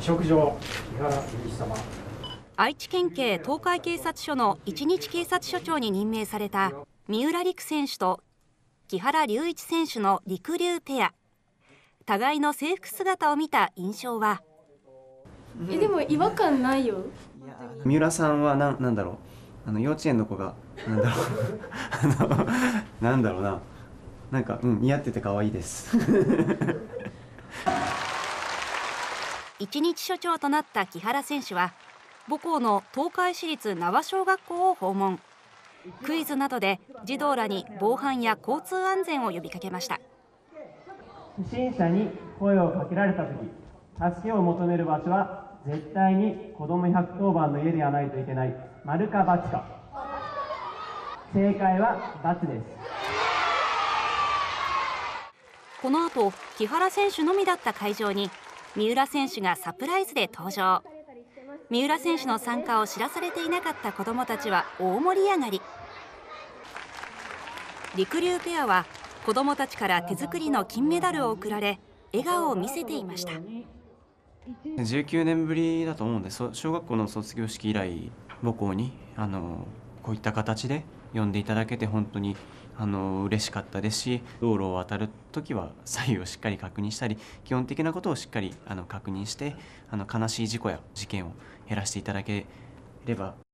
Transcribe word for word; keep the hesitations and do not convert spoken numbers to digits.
職場木原隆一様。 愛知県警東海警察署の一日警察署長に任命された三浦璃来選手と木原龍一選手のりくりゅうペア。互いの制服姿を見た印象は。 えでも違和感ないよ。 三浦さんはな、なんだろう、あの幼稚園の子がなんだろうあのなんだろうな、なんか、うん、似合ってて可愛いです一日署長となった木原選手は母校の東海市立名和小学校を訪問。クイズなどで児童らに防犯や交通安全を呼びかけました。 不審者に声をかけられたとき、助けを求める場所は絶対に子どもひゃくとおばんの家ではないといけない。丸か×か。正解は×です。 この後、木原選手のみだった会場に三浦選手がサプライズで登場。三浦選手の参加を知らされていなかった子どもたちは大盛り上がり。りくりゅうペアは子どもたちから手作りの金メダルを贈られ笑顔を見せていました。 じゅうきゅうねんぶりだと思うんで、小学校の卒業式以来母校にあのこういった形で呼んでいただけて本当にあの嬉しかったですし、道路を渡るときは左右をしっかり確認したり、基本的なことをしっかりあの確認して、あの悲しい事故や事件を減らしていただければ